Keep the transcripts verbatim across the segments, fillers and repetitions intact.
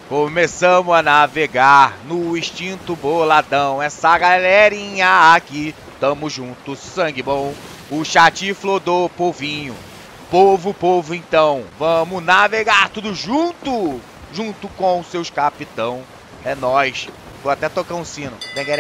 Começamos a navegar no extinto boladão. Essa galerinha aqui, tamo junto, sangue bom. O chat flodou, povinho. Povo, povo, então, vamos navegar tudo junto, junto com seus capitão. É nóis. Vou até tocar um sino.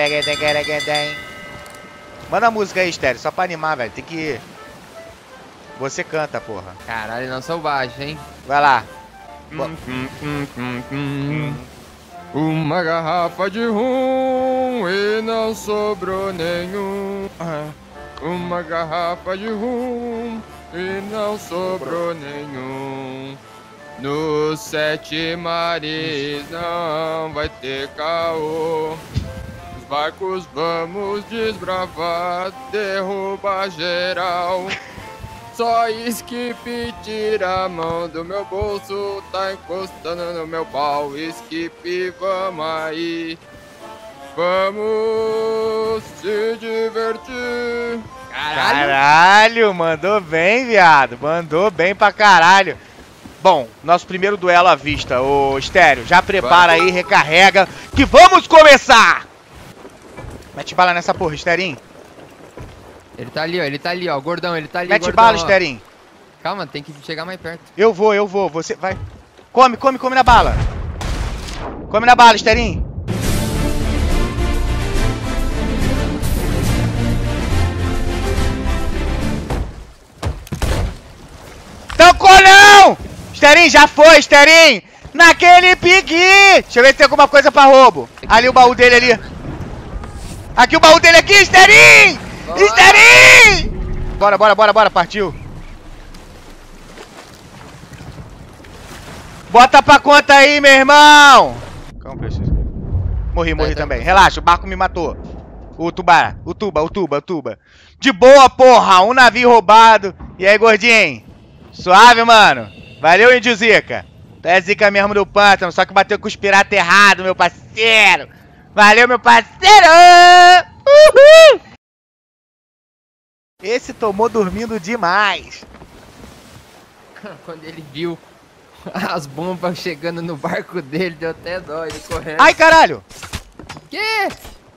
Manda a música aí, Estéreo, só pra animar, velho. Tem que... Você canta, porra. Caralho, não sou baixo, hein? Vai lá. Hum, hum, hum, hum, hum. Uma garrafa de rum e não sobrou nenhum. Uma garrafa de rum e não sobrou nenhum. Nos sete mares não vai ter caô. Os barcos vamos desbravar, derrubar geral. Só Skip tira a mão do meu bolso, tá encostando no meu pau. Skip, vamos aí, vamos se divertir. Caralho. Caralho, mandou bem, viado. Mandou bem pra caralho. Bom, nosso primeiro duelo à vista. Ô, Estéreo, já prepara aí, recarrega, que vamos começar! Mete bala nessa porra, Esterinho. Ele tá ali, ó, ele tá ali, ó, gordão, ele tá ali, Mete gordão, bala, ó. Esterinho. Calma, tem que chegar mais perto. Eu vou, eu vou, você vai. Come, come, come na bala. Come na bala, Esterinho. Tancou não! Esterinho, já foi, Esterinho. Naquele pique. Deixa eu ver se tem alguma coisa pra roubo. Ali o baú dele ali. Aqui o baú dele aqui, Esterinho! Esterinho! Bora, bora, bora, bora, partiu. Bota pra conta aí, meu irmão! Calma, preciso. Morri, morri também. Relaxa, o barco me matou. O tubarão, o tuba, o tuba, o tuba. De boa, porra! Um navio roubado. E aí, gordinho? Suave, mano? Valeu, índio Zica. Tu é zica mesmo do pântano, só que bateu com os piratas errado, meu parceiro. Valeu, meu parceiro! Uhul! Esse tomou dormindo demais. Quando ele viu as bombas chegando no barco dele, deu até dó, ele correndo. Ai, caralho! Que?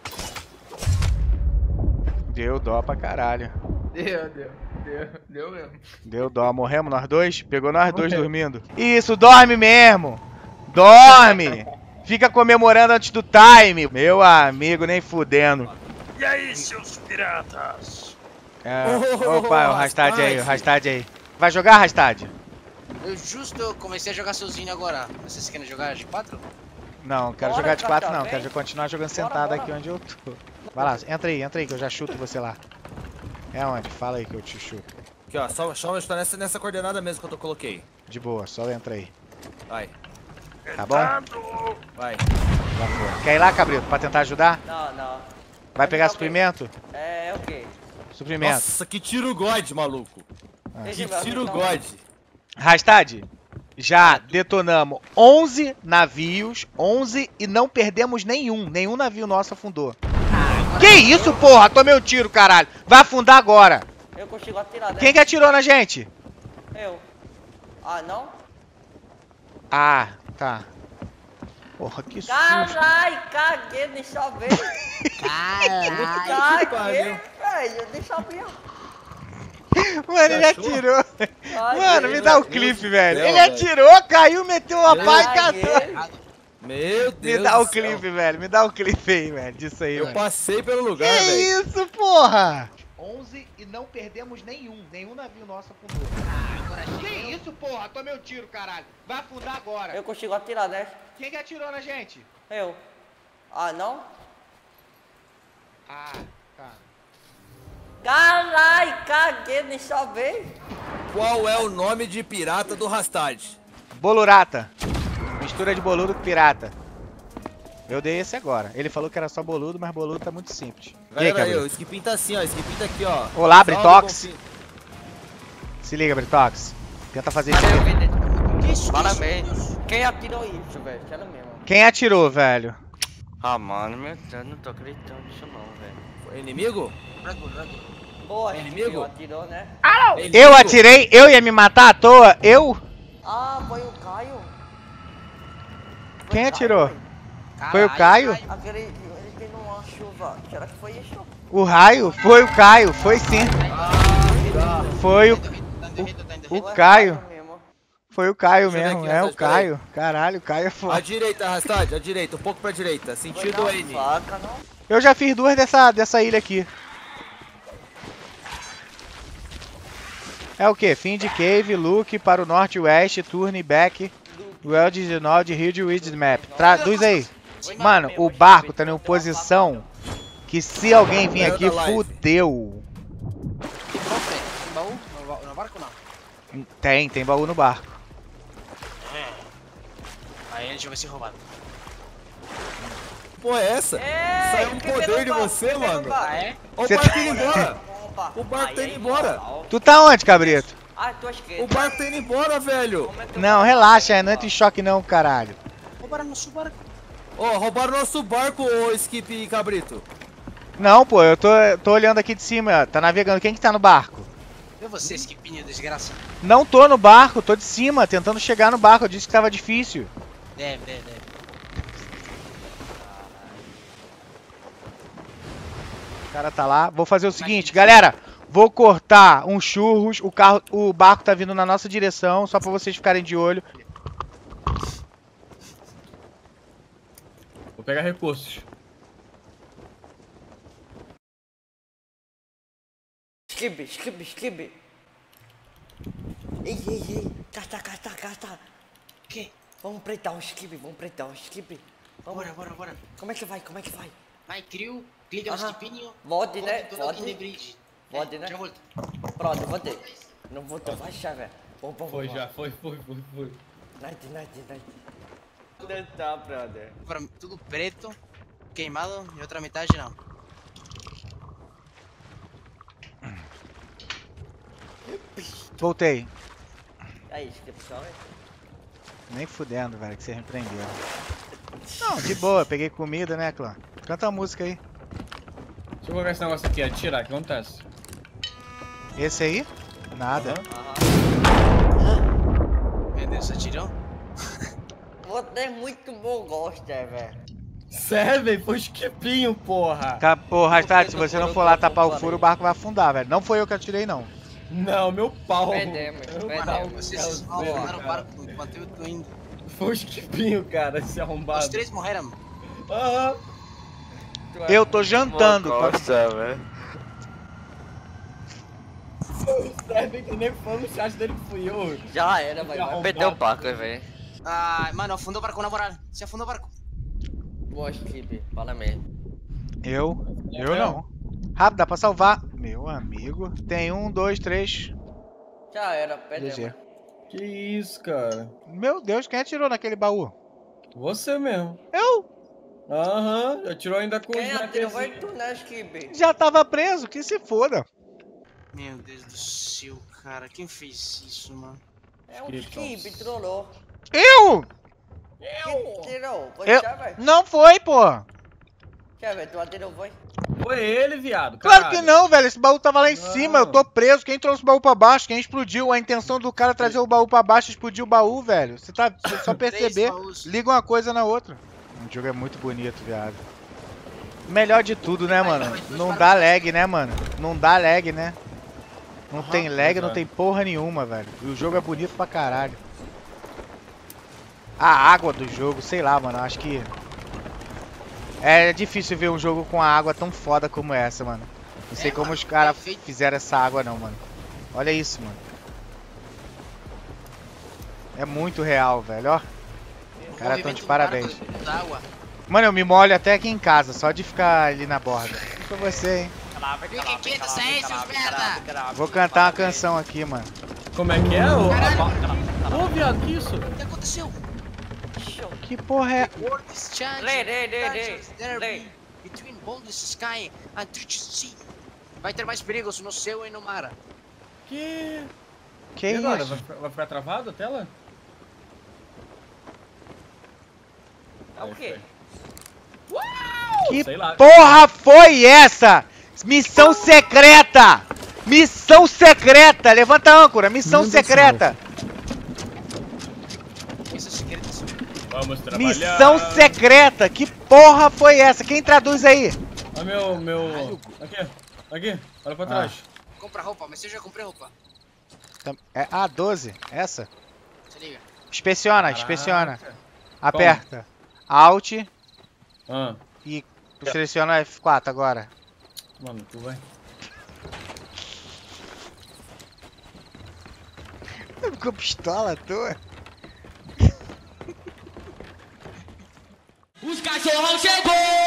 Deu dó pra caralho. Deu, deu, deu, deu mesmo. Deu dó. Morremos nós dois? Pegou nós dois dormindo. Isso, dorme mesmo! Dorme! Fica comemorando antes do time. Meu amigo, nem fudendo. E aí, seus piratas? É, opa, o Rastad aí, o Rastad aí. Vai jogar, Rastad? Eu justo comecei a jogar sozinho agora. Vocês querem jogar de quatro? Não, quero Bora, jogar de quatro capitão, não. vem. Quero continuar jogando Bora, sentado bora. aqui onde eu tô. Vai lá, entra aí, entra aí que eu já chuto você lá. É onde? Fala aí que eu te chuto. Aqui, ó, só, só está nessa, nessa coordenada mesmo que eu tô, coloquei. De boa, só entra aí. Vai, Tá bom? vai. Já foi. Quer ir lá, Cabrito, pra tentar ajudar? Não, não. Vai pegar Tá ok. suprimento? É, ok. Suprimento. Nossa, que tiro God, maluco. Deixa Que eu ver, tiro então. God. Rastad, já detonamos onze navios, onze e não perdemos nenhum. Nenhum navio nosso afundou. Que isso, porra? Tomei um tiro, caralho. Vai afundar agora. Eu consigo atirar dela. Quem que atirou na gente? Eu. Ah, não? Ah, tá. Porra, que susto. Caralho, caguei, deixa eu ver. Caralho. Caguei, velho, deixa eu ver. Mano, ele achou? atirou. Ai, Mano, me Deus, dá o Deus clipe, do velho. céu, Ele velho. atirou, caiu, meteu uma pá e Caguei. catou. Meu Deus Me dá o do céu. clipe, velho. Me dá o clipe aí, velho. Disso aí, Eu velho. passei pelo lugar, Que velho. isso, porra? onze e não perdemos nenhum. Nenhum navio nosso afundou. Que isso, porra? Tomei um tiro, caralho. Vai afundar agora. Eu consigo atirar dessa. Quem que atirou na gente? Eu. Ah, não? Ah, tá. Caralho, caguei, deixa eu ver. Qual é o nome de pirata do Rastad? Bolurata. Mistura de boludo com pirata. Eu dei esse agora. Ele falou que era só boludo, mas boludo tá muito simples. E aí, Galera, aí, Gabriel? o Skipinho tá assim, ó. O Skipinho tá aqui, ó. Olá, Salve, Britox. Bonfim. Se liga, Britox. Tenta fazer isso Valeu, aqui. Vendetta. Que isso? Parabéns. Quem atirou isso, velho? Sério mesmo. Quem atirou, velho? Ah, mano, meu Deus, não tô acreditando nisso não, velho. Foi inimigo? Rango, rango. Boa, É Chiquinho, inimigo? atirou, né? É inimigo? Eu atirei? Eu ia me matar à toa? Eu? Ah, foi o Caio. Quem atirou? Caralho, Foi o Caio? Aquele, ele tem uma chuva. Será que foi isso? O raio? Foi o Caio, foi sim. Foi o, Tá enterrado, tá enterrado. o Caio. Mesmo. Foi o Caio Deixa eu ver mesmo, aqui, é o Rastad, peraí. Caio. Caralho, o Caio é À foda. direita, Rastad, à direita, um pouco pra direita. Foi Sentido na N. faca, não? Eu já fiz duas dessa, dessa ilha aqui. É o que? Fim de Cave, Luke para o norte e oeste, Turn back, World de Nord, Rio de Ridge Map. Traduz aí. Mano, o barco tá em posição que se alguém vir aqui, fudeu. Que cofre? Tem baú no, ba- no barco não? Tem, tem baú no barco. Aí a gente vai ser roubado. Pô, é essa? Ei, Saiu um fiquei poder pelo de barco, você, fiquei pelo mano. barco. Ah, é? Ó o Cê barco tá- indo embora. Opa. O barco tá Aí, indo embora. moral. Tu tá onde, cabrito? Ah, tua esquerda. O barco tá indo embora, velho. Como é que eu Não, faço? relaxa, não entra em choque não, caralho. Roubaram nosso barco. Ó, roubaram nosso barco, ô Skip e Cabrito. Não, pô, eu tô, tô olhando aqui de cima, tá navegando. Quem que tá no barco? Deu você, Skipinho, desgraça. Não tô no barco, tô de cima, tentando chegar no barco. Eu disse que tava difícil. Deve, deve, deve. O cara tá lá. Vou fazer o seguinte, galera. Vou cortar um churros. O, carro, o barco tá vindo na nossa direção, só pra vocês ficarem de olho. Vou pegar recursos. Skip, skip, skip. Ei, ei, ei. Cá está, cá está, cá está. O quê? Vamos preitar o skip, vamos preitar o skip. Vamos. Bora, bora, bora. Como é que vai, como é que vai? Vai, trio, clica no Aham. Skipinho. Volte, né? Volta Volte. in the bridge. Volte, É, né? Já volto. Pronto, voltei. Não voltou, vai, chave. Bom, bom, Foi bom. já, foi, foi, foi, foi. Night, night, night. Onde tá, brother? Pra- Tudo preto, queimado e outra metade não. Voltei. Aí, skip, só, hein? Nem fudendo, velho, que você repreendeu. Não, de boa, peguei comida, né, Clã? Canta a música aí. Deixa eu colocar esse negócio aqui, atirar, o que acontece? Esse aí? Nada. Meu Deus, atirou? Você é muito bom gosta, velho. Sério, velho? Foi esquipinho, porra! Tá, porra, Rastad, se você não for lá tapar o furo, o barco vai afundar, velho. Não foi eu que atirei, não. Não, meu pau! Perdemos, Eu- perdemos. Mano, vocês Deus, abandonaram o cara. barco enquanto eu tô indo. Foi o esquipinho, cara, esse arrombado. Os três morreram. Aham. Eu tô jantando. pra- Nossa, velho. Sério que nem foi no chat dele que fui eu. Já era, vai, vai. Arrombado. Perdeu o barco, velho. Ah, mano, afundou o barco na moral. Se afundou o barco. Boa, skip. Fala mesmo. Eu? Eu não. Rápido, dá pra salvar. Meu amigo. Tem um, dois, três. Já era, G perdemos. G. Que isso, cara? Meu Deus, quem atirou naquele baú? Você mesmo. Eu? Aham, atirou ainda com Quem os atirou foi hackers. tu, né, skip? Já tava preso, que se foda. Meu Deus do céu, cara. Quem fez isso, mano? É um Skip, skip, trollou. Eu? Quem tirou? Foi Eu? chave? Não foi, pô. Chave, tu atirou, foi? Foi ele, viado. Claro caralho. que não, velho. Esse baú tava lá em Não. cima. Eu tô preso. Quem trouxe o baú pra baixo? Quem explodiu? A intenção do cara é trazer o baú pra baixo e explodir o baú, velho. Você tá você só perceber. Três baús. Liga uma coisa na outra. O jogo é muito bonito, viado. Melhor de tudo, né, mano? Não dá lag, né, mano? Não dá lag, né? Não tem lag, não exato. tem porra nenhuma, velho. E o jogo é bonito pra caralho. A água do jogo, sei lá, mano. Acho que é difícil ver um jogo com a água tão foda como essa, mano. Não sei É, como mano, os caras perfeito. fizeram essa água, não, mano. Olha isso, mano. É muito real, velho, ó. Cara, tão de Movimento do parabéns. barco da água. Mano, eu me molho até aqui em casa, só de ficar ali na borda. Isso pra você, hein. Fiquem quietos aí, seus merda! Vou cantar uma canção aqui, mano. Como é que é? Ô, a- Ô, viado, que isso? O que aconteceu? Que porra é? The world is changing. Lê, lê, lê, lê. Tensions there Lê. be between boundless sky and treacherous sea. Vai ter mais perigos no céu e no mar. Que... Que E agora? isso? Vai, ficar- vai ficar travado a tela? É o quê? Que Sei lá. porra foi essa? Missão secreta! Missão secreta! Levanta a âncora, missão Manda secreta! Isso é segredo. Vamos trabalhar. Missão secreta! Que porra foi essa? Quem traduz aí? Olha meu, meu... Aqui, aqui, olha pra trás. Compra roupa, mas eu já comprei roupa. É A doze, essa? Se liga. Inspeciona, Caraca. inspeciona. Aperta. Alt Ah, e seleciona F quatro agora. mano, tu vai. Ficou pistola à toa? Os cachorros chegou!